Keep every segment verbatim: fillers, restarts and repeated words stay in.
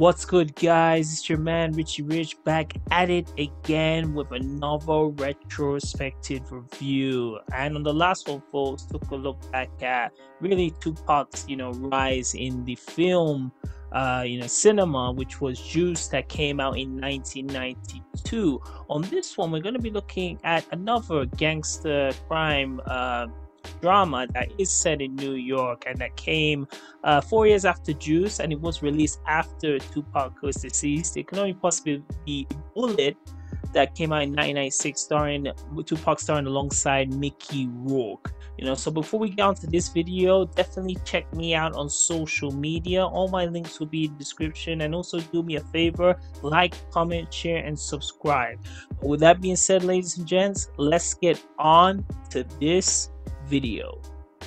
What's good, guys? It's your man Richie Rich back at it again with another retrospective review. And on the last one, folks, took a look back at really Tupac's, you know, rise in the film, uh, you know, cinema, which was Juice, that came out in nineteen ninety-two. On this one, we're going to be looking at another gangster crime uh, drama that is set in New York and that came uh, four years after Juice, and it was released after Tupac was deceased. It can only possibly be Bullet, that came out in nineteen ninety-six, starring Tupac starring alongside Mickey Rourke. You know, so before we get on to this video, definitely check me out on social media. All my links will be in the description, and also do me a favor, like, comment, share, and subscribe. But with that being said, ladies and gents, let's get on to this video.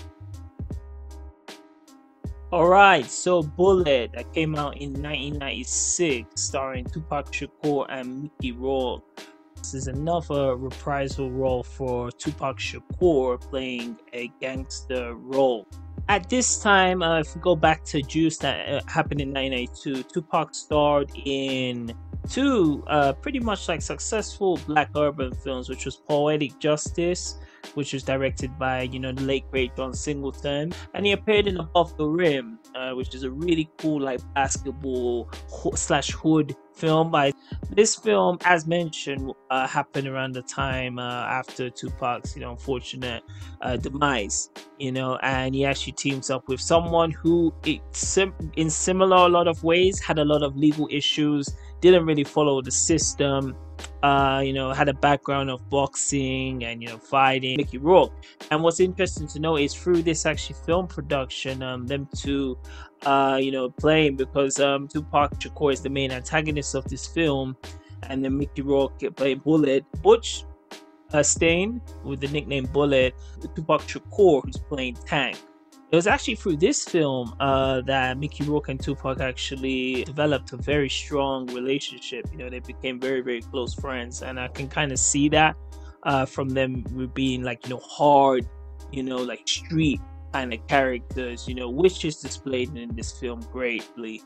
Alright, so Bullet, that came out in nineteen ninety-six, starring Tupac Shakur and Mickey Rourke. This is another reprisal role for Tupac Shakur, playing a gangster role. At this time, uh, if we go back to Juice, that uh, happened in nineteen ninety-two, Tupac starred in two uh, pretty much like successful black urban films, which was Poetic Justice, which was directed by, you know, the late great John Singleton, and he appeared in Above the Rim, uh, which is a really cool like basketball ho slash hood film. By this film, as mentioned, uh, happened around the time uh, after Tupac's, you know, unfortunate uh, demise, you know, and he actually teams up with someone who, it sim in similar a lot of ways, had a lot of legal issues, didn't really follow the system. Uh, you know, had a background of boxing and, you know, fighting, Mickey Rourke. And what's interesting to know is through this actually film production, um, them two, uh, you know, playing, because um, Tupac Shakur is the main antagonist of this film, and then Mickey Rourke played Bullet. Butch uh, Stein, with the nickname Bullet, Tupac Shakur, who's playing Tank. It was actually through this film uh, that Mickey Rourke and Tupac actually developed a very strong relationship. You know, they became very, very close friends, and I can kind of see that uh, from them being like, you know, hard, you know, like street kind of characters, you know, which is displayed in this film greatly.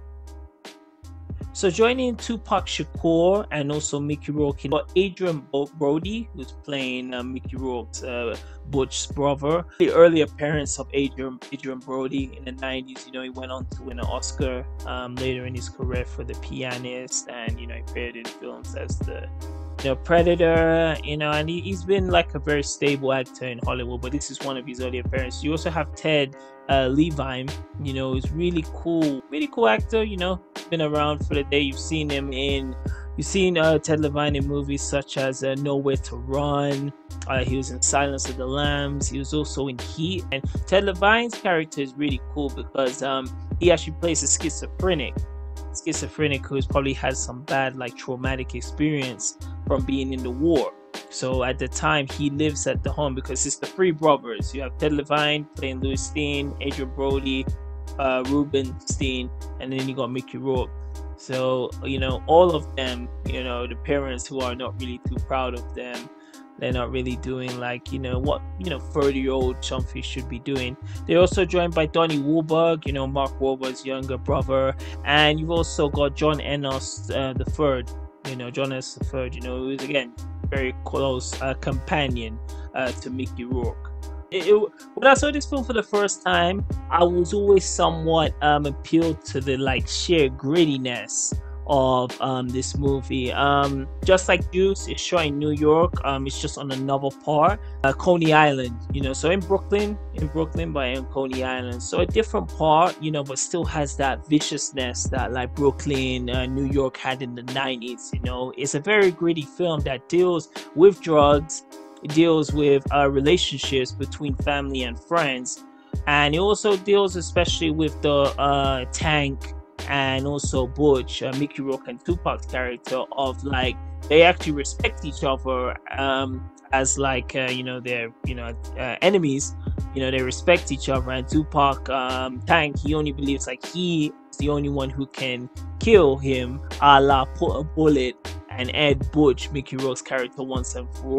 So joining Tupac Shakur and also Mickey Rourke, you got Adrien Brody, who's playing uh, Mickey Rourke's uh, Butch's brother. The early appearance of Adrien, Adrien Brody in the nineties, you know, he went on to win an Oscar um, later in his career for The Pianist, and, you know, he appeared in films as the, you know, Predator, you know, and he, he's been like a very stable actor in Hollywood, but this is one of his early appearances. You also have Ted uh, Levine, you know, he's really cool, really cool actor, you know, been around for the day. You've seen him in, you've seen uh, Ted Levine in movies such as uh, Nowhere to Run. Uh, he was in Silence of the Lambs. He was also in Heat. And Ted Levine's character is really cool because um, he actually plays a schizophrenic. Schizophrenic who's probably had some bad, like, traumatic experience from being in the war. So at the time, he lives at the home because it's the three brothers. You have Ted Levine playing Louis Stein, Adrien Brody, uh, Ruben Stein, and then you got Mickey Rourke. So, you know, all of them, you know, the parents who are not really too proud of them, they're not really doing like, you know, what, you know, thirty year old chumpies should be doing. They're also joined by Donnie Wahlberg, you know, Mark Wahlberg's younger brother, and you've also got John Enos uh, the third, you know, John Enos the third, you know, who's again very close uh, companion uh, to Mickey Rourke. It, it, when I saw this film for the first time, I was always somewhat um, appealed to the like sheer grittiness of um, this movie. Um, just like Juice, it's shot in New York. Um, it's just on another part, uh, Coney Island. You know, so in Brooklyn, in Brooklyn, but in Coney Island. So a different part, you know, but still has that viciousness that like Brooklyn, uh, New York had in the nineties. You know, it's a very gritty film that deals with drugs. It deals with uh, relationships between family and friends, and it also deals especially with the uh, Tank and also Butch, uh, Mickey Rourke and Tupac's character, of like they actually respect each other um, as like uh, you know, they're, you know, uh, enemies. You know, they respect each other, and Tupac, um, Tank, he only believes like he is the only one who can kill him, a la put a bullet and end Butch, Mickey Rourke's character, once and for all.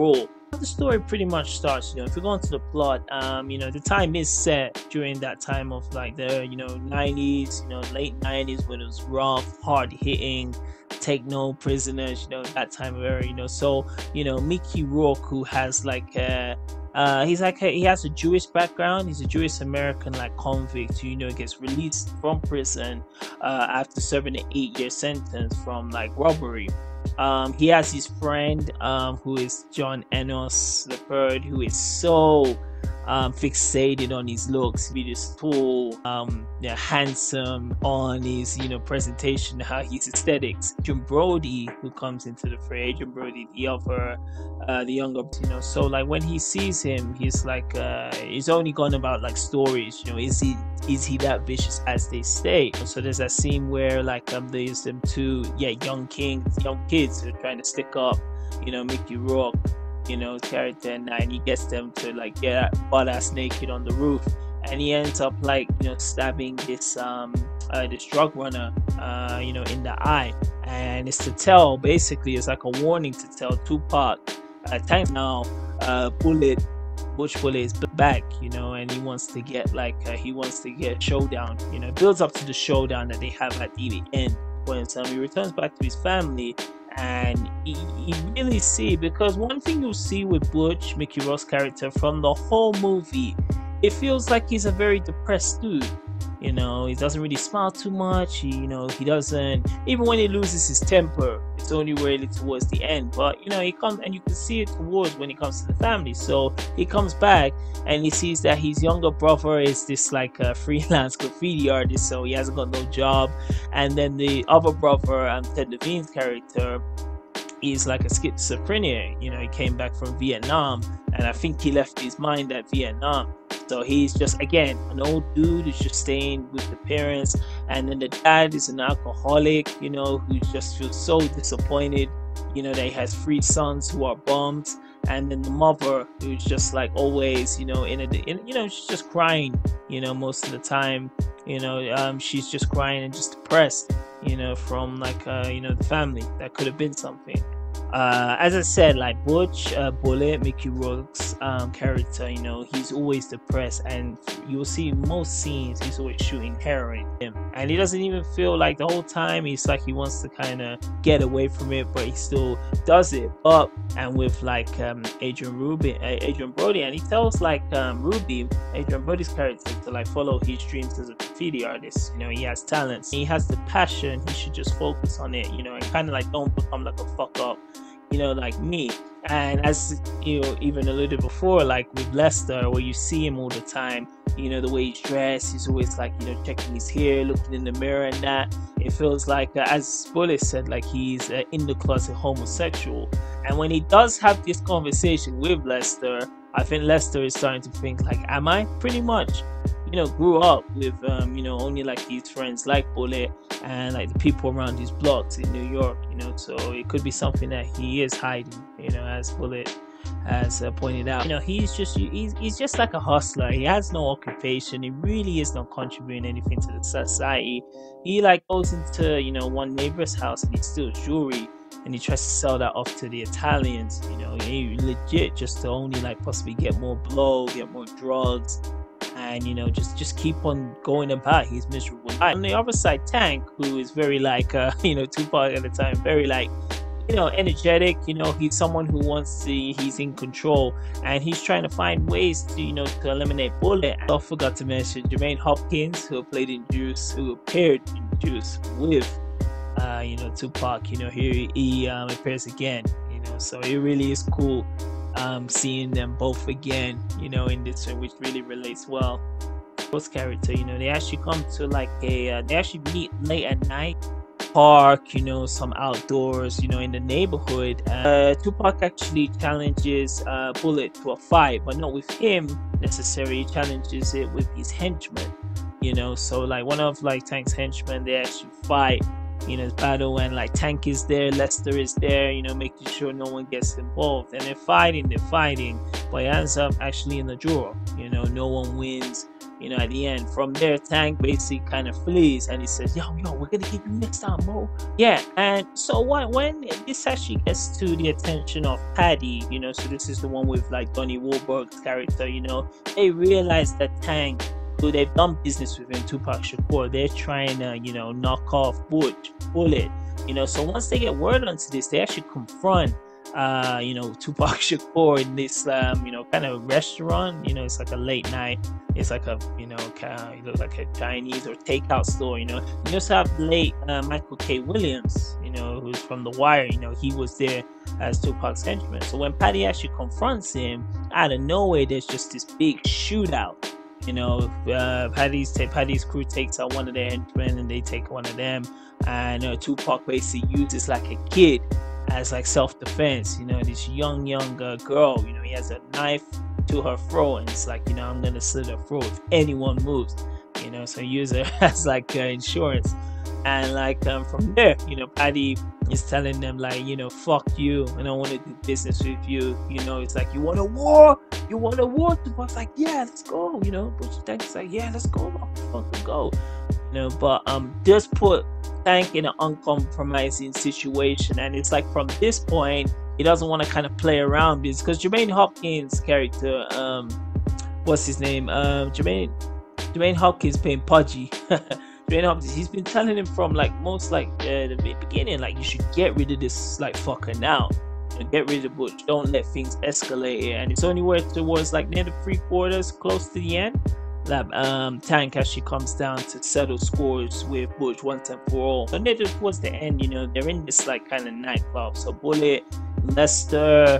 The story pretty much starts, you know, if we go into the plot, um, you know, the time is set during that time of like the, you know, nineties, you know, late nineties, when it was rough, hard hitting, take no prisoners, you know, that time of era, you know. So, you know, Mickey Rourke, who has like a, uh, he's like a, he has a Jewish background. He's a Jewish American like convict who, you know, gets released from prison uh, after serving an eight-year sentence from like robbery. Um, he has his friend um, who is John Enos the third, who is so um, fixated on his looks, be this tall, um, yeah, handsome, on his, you know, presentation, how his aesthetics. Adrien Brody, who comes into the fray, Adrien Brody, the other, uh, the younger, you know. So like when he sees him, he's like, uh, he's only gone about like stories, you know. Is he is he that vicious as they say? So there's that scene where like um there's them two, yeah, young kings, young kids who are trying to stick up, you know, Mickey Rourke, you know, character, and, and he gets them to like get butt ass naked on the roof, and he ends up like, you know, stabbing this um uh, this drug runner uh you know, in the eye, and it's to tell, basically it's like a warning to tell Tupac, uh thanks now, uh bullet Butch Bullet is back, you know, and he wants to get like uh, he wants to get showdown, you know, it builds up to the showdown that they have at the end when um, he returns back to his family. And you really see, because one thing you'll see with Butch, Mickey Rourke's character, from the whole movie, it feels like he's a very depressed dude. You know, he doesn't really smile too much. He, you know, he doesn't, even when he loses his temper, it's only really towards the end. But, you know, he comes, and you can see it towards when he comes to the family. So he comes back and he sees that his younger brother is this like a freelance graffiti artist, so he hasn't got no job. And then the other brother, um, Ted Levine's character, is like a schizophrenia. You know, he came back from Vietnam, and I think he left his mind at Vietnam. So he's just, again, an old dude who's just staying with the parents. And then the dad is an alcoholic, you know, who just feels so disappointed, you know, that he has three sons who are bums. And then the mother, who's just like always, you know, in a, in, you know, she's just crying, you know, most of the time, you know, um, she's just crying and just depressed, you know, from like, uh, you know, the family. That could have been something. Uh, as I said, like Butch uh, Bullet, Mickey Rourke's um, character, you know, he's always depressed, and you'll see most scenes he's always shooting heroin, and he doesn't even feel like the whole time he's like he wants to kind of get away from it, but he still does it. But and with like um, Adrien Ruby, uh, Adrien Brody, and he tells like um, Ruby, Adrien Brody's character, to like follow his dreams as a graffiti artist. You know, he has talents, he has the passion. He should just focus on it, you know, and kind of like don't become like a fuck up, you know, like me. And as you know, even alluded before, like with Lester, where you see him all the time, you know, the way he's dressed, he's always like, you know, checking his hair, looking in the mirror and that. It feels like, uh, as Bullet said, like he's uh, in the closet homosexual. And when he does have this conversation with Lester, I think Lester is starting to think like, am I? Pretty much. You know, grew up with, um, you know, only like his friends like Bullet and like the people around his blocks in New York, you know, so it could be something that he is hiding, you know, as Bullet has uh, pointed out. You know, he's just, he's, he's just like a hustler. He has no occupation. He really is not contributing anything to the society. He like goes into, you know, one neighbor's house and he steals jewelry, and he tries to sell that off to the Italians, you know, he legit just to only like possibly get more blow, get more drugs, and you know, just just keep on going about his miserable life. On the other side, Tank, who is very like uh you know, Tupac at the time, very like, you know, energetic, you know, he's someone who wants to, he's in control, and he's trying to find ways to, you know, to eliminate Bullet. I forgot to mention Jermaine Hopkins, who played in Juice, who appeared in Juice with uh you know, Tupac. You know, here he um appears again, you know, so it really is cool um seeing them both again, you know, in this one, which really relates well. Both character, you know, they actually come to like a uh, they actually meet late at night, park, you know, some outdoors, you know, in the neighborhood. uh Tupac actually challenges uh Bullet to a fight, but not with him necessarily. He challenges it with his henchmen, you know, so like one of like Tank's henchmen, they actually fight, you know, battle, and like Tank is there, Lester is there, you know, making sure no one gets involved, and they're fighting, they're fighting, but it ends up actually in the draw, you know, no one wins, you know, at the end. From there, Tank basically kind of flees and he says, yo, yo, we're gonna get you next time, bro. Yeah, and so when, when this actually gets to the attention of Paddy, you know, so this is the one with like Donnie Wahlberg's character, you know, they realize that Tank, who they've done business with in Tupac Shakur, they're trying to, you know, knock off Butch, Bullet, you know. So once they get word onto this, they actually confront uh you know Tupac Shakur in this um you know kind of restaurant. You know, it's like a late night, it's like a, you know, kind of, it looks like a Chinese or takeout store. You know, you just have late uh, Michael K. Williams, you know, who's from The Wire. You know, he was there as Tupac's henchman. So when Paddy actually confronts him, out of nowhere there's just this big shootout. You know, uh, Paddy's Paddy's crew takes out one of their henchmen and they take one of them, and uh, Tupac basically uses like a kid as like self-defense. You know, this young young uh, girl, you know, he has a knife to her throat and it's like, you know, I'm gonna slit her throat if anyone moves, you know. So use her as like uh, insurance. And like um, from there, you know, Paddy is telling them like, you know, fuck you, I don't want to do business with you. You know, it's like, you want a war? You want a war? Tupac's like, yeah, let's go. You know, Butch Stein like, yeah, let's go, fucking go. You know, but um, just put Tank in an uncompromising situation, and it's like from this point he doesn't want to kind of play around this, because Jermaine Hopkins' character, um, what's his name? Um, Jermaine Jermaine Hopkins playing Pudgy. Jermaine Hopkins, he's been telling him from like most like uh, the beginning, like, you should get rid of this like fucker now. Get rid of Butch. Don't let things escalate here. And it's only where towards like near the three quarters, close to the end, that um, Tank actually comes down to settle scores with Butch once and for all. So near towards the end, you know, they're in this like kind of nightclub. So Bullet, Lester,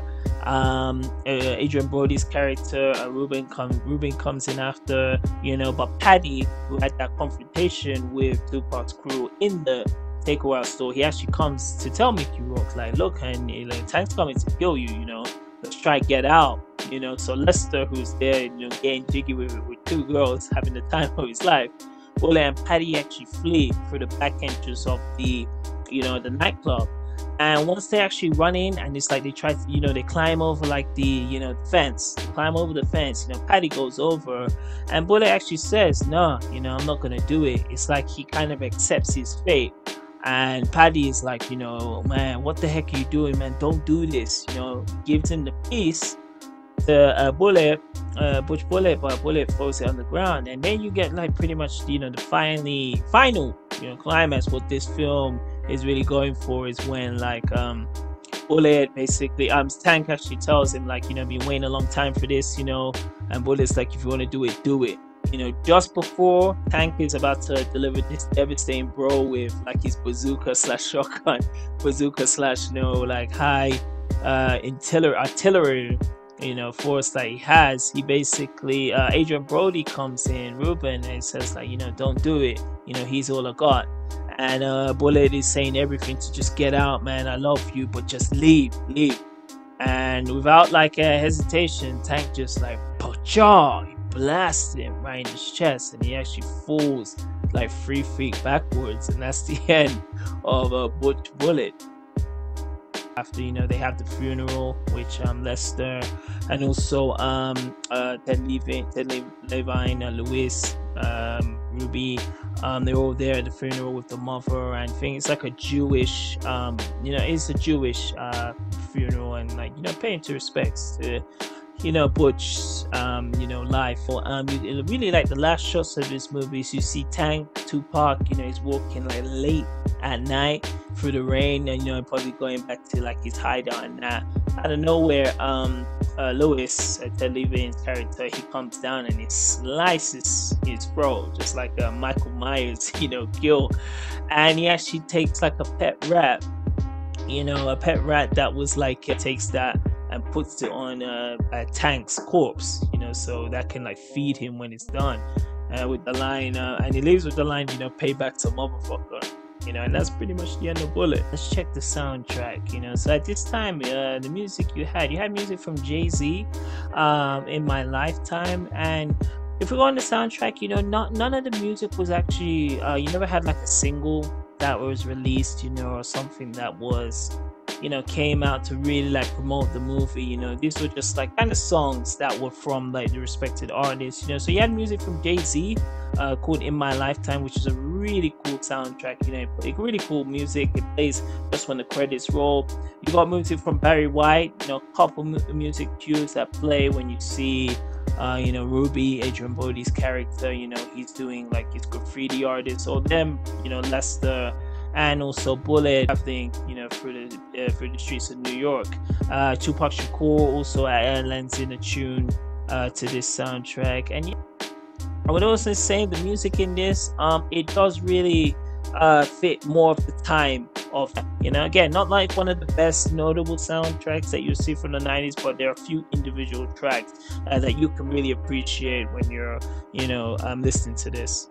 um, uh, Adrien Brody's character, uh, Ruben, com- Ruben comes in after, you know, but Paddy, who had that confrontation with Tupac's crew in the takeaway store, he actually comes to tell Mickey Rourke, like, look, and like, Tank's coming to kill you, you know, let's try get out, you know. So Lester, who's there, you know, getting jiggy with with two girls, having the time of his life, Bullet and Paddy actually flee through the back entrance of the, you know, the nightclub. And once they actually run in, and it's like they try to, you know, they climb over like the, you know, fence, they climb over the fence, you know, Paddy goes over, and Bullet actually says, no, you know, I'm not gonna do it. It's like he kind of accepts his fate. And Paddy is like, you know, man, what the heck are you doing, man? Don't do this. You know, gives him the piece, the uh, Bullet, uh, Butch Bullet, but Bullet throws it on the ground. And then you get like pretty much, you know, the finally final, you know, climax. What this film is really going for is when like um Bullet basically, um Tank actually tells him like, you know, been waiting a long time for this, you know, and Bullet's like, if you want to do it, do it. You know, just before Tank is about to deliver this devastating blow with like his bazooka slash shotgun, bazooka slash, you know, like high uh artillery, artillery, you know, force that he has, he basically, uh, Adrien Brody comes in, Ruben, and says like, you know, don't do it. You know, he's all I got. And uh, Bullet is saying everything to just get out, man. I love you, but just leave, leave. And without like a hesitation, Tank just like, pacha, he blasts him right in his chest, and he actually falls like three feet backwards, and that's the end of a uh, Butch Bullet. After, you know, they have the funeral, which um Lester and also um uh Ted Levine, Ted Levine, uh, Lewis, um Ruby, um they're all there at the funeral with the mother and things. It's like a Jewish, um you know, it's a Jewish uh funeral, and like, you know, paying to respects to, you know, Butch's um you know life. Or um you, really like the last shots of this movie, so you see Tank, Tupac, you know, he's walking like late at night through the rain, and you know, probably going back to like his hideout, and that out of nowhere, um uh, Lewis, uh, Ted Levine's character, he comes down and he slices his throat just like a Michael Myers, you know, kill. And he actually takes like a pet rat, you know, a pet rat that was like, uh, takes that and puts it on uh, a Tank's corpse, you know, so that can like feed him when it's done, uh, with the line, uh, and he leaves with the line, you know, payback to motherfucker. You know, and that's pretty much the end of Bullet. Let's check the soundtrack, you know. So at this time, uh, the music you had, you had music from Jay-Z, um, In My Lifetime. And if we go on the soundtrack, you know, not none of the music was actually, uh, you never had like a single that was released, you know, or something that was you know, came out to really like promote the movie. You know, these were just like kind of songs that were from like the respected artists. You know, so you had music from Jay-Z uh, called "In My Lifetime," which is a really cool soundtrack. You know, like really cool music. It plays just when the credits roll. You got music from Barry White. You know, a couple music cues that play when you see. Uh, you know, Ruby, Adrien Brody's character, you know, he's doing like his graffiti artist, or them, you know, Lester, and also Bullet, I think, you know, through the uh, through the streets of New York. Uh, Tupac Shakur also uh, lends in a tune uh, to this soundtrack, and yeah, I would also say the music in this, um, it does really uh, fit more of the time of, you know, again, not like one of the best notable soundtracks that you see from the nineties, but there are a few individual tracks uh, that you can really appreciate when you're, you know, um, listening to this.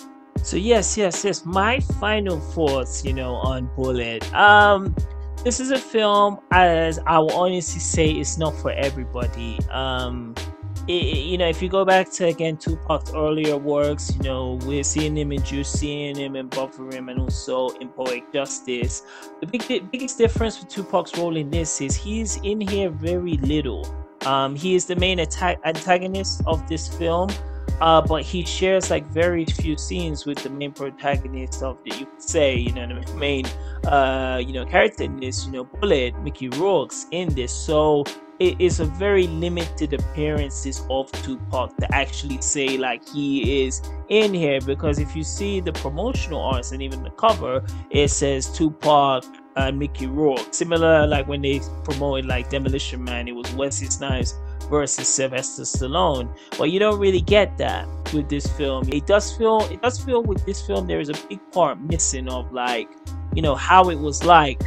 So yes, yes, yes, my final thoughts, you know, on Bullet. Um, this is a film, as I will honestly say, it's not for everybody. Um, It, you know, if you go back to again Tupac's earlier works, you know, we're seeing him in Juice, seeing him in Buffer Him, and also in Poetic Justice. The big, the biggest difference with Tupac's role in this is he's in here very little. Um, he is the main attack antagonist of this film, uh, but he shares like very few scenes with the main protagonist of the, you could say, you know, the main, uh, you know, character in this, you know, Bullet, Mickey Rourke's in this, so. It is a very limited appearances of Tupac to actually say like he is in here, because if you see the promotional arts and even the cover, it says Tupac and Mickey Rourke. Similar like when they promoted like Demolition Man, it was Wesley Snipes versus Sylvester Stallone, but you don't really get that with this film. It does feel it does feel with this film there is a big part missing of like, you know, how it was like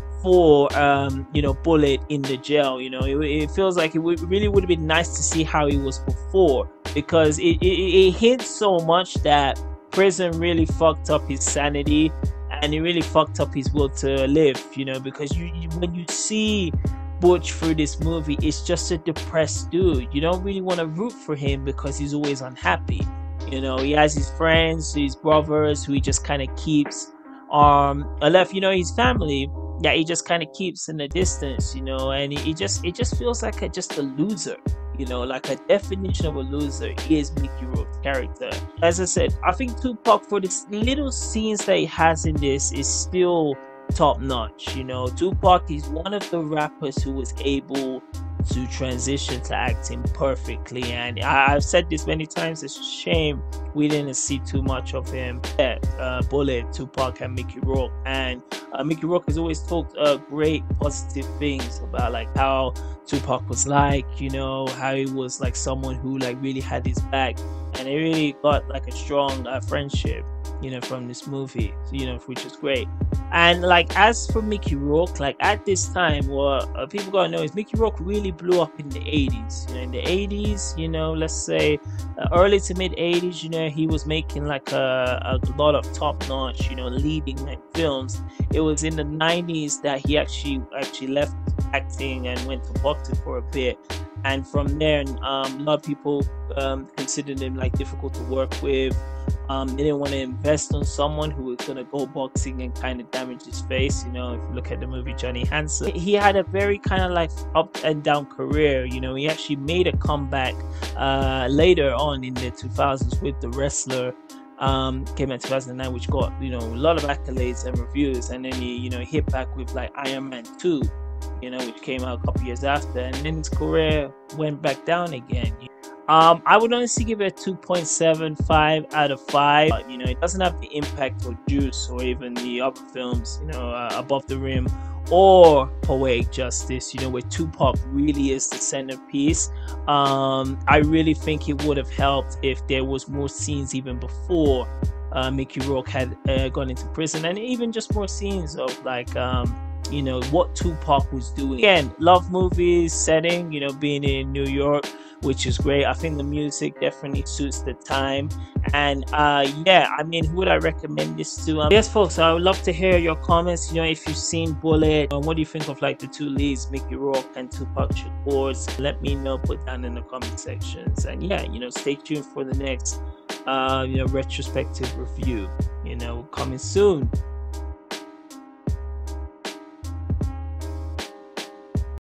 for um you know, Bullet in the jail. You know, it, it feels like it would really would have been nice to see how he was before, because it, it, it hints so much that prison really fucked up his sanity and it really fucked up his will to live, you know, because you, you when you see Butch through this movie, it's just a depressed dude. You don't really want to root for him because he's always unhappy. You know, he has his friends, his brothers, who he just kind of keeps um left, you know, his family that he just kind of keeps in the distance, you know, and he, he just it just feels like a, just a loser, you know, like a definition of a loser is Mickey Rourke's character. As I said, I think Tupac, for the little scenes that he has in this, is still top notch. You know, Tupac is one of the rappers who was able to transition to acting perfectly, and I, I've said this many times, it's a shame we didn't see too much of him. Yeah, uh, Bullet, Tupac, and Mickey Rourke, and uh, Mickey Rourke has always talked uh, great positive things about like how Tupac was like, you know, how he was like someone who like really had his back, and they really got like a strong uh, friendship, you know, from this movie, you know, which is great. And like as for Mickey Rourke, like at this time, what uh, people gotta know is Mickey Rourke really blew up in the eighties. You know, in the eighties, you know, let's say uh, early to mid eighties, you know, he was making like a, a lot of top-notch, you know, leading like films. It was in the nineties that he actually actually left acting and went to boxing for a bit. And from there, um, a lot of people um, considered him like difficult to work with. Um, they didn't want to invest on someone who was going to go boxing and kind of damage his face. You know, if you look at the movie Johnny Hansen, he had a very kind of like up and down career. You know, he actually made a comeback uh, later on in the two thousands with The Wrestler. Um, came in two thousand nine, which got, you know, a lot of accolades and reviews. And then he, you know, hit back with like Iron Man two, you know, which came out a couple years after. And then his career went back down again. Um, I would honestly give it a two point seven five out of five. But, you know, it doesn't have the impact of Juice or even the other films, you know, uh, Above the Rim or Poetic Justice, you know, where Tupac really is the centerpiece. Um, I really think it would have helped if there was more scenes even before uh, Mickey Rourke had uh, gone into prison, and even just more scenes of like, um, you know, what Tupac was doing. Again, love movies, setting, you know, being in New York, which is great. I think the music definitely suits the time. And uh, yeah, I mean, who would I recommend this to? Um, yes, folks, I would love to hear your comments. You know, if you've seen Bullet, um, what do you think of like the two leads, Mickey Rourke and Tupac Shakur? Let me know, put down in the comment sections. And yeah, you know, stay tuned for the next, uh, you know, retrospective review, you know, coming soon.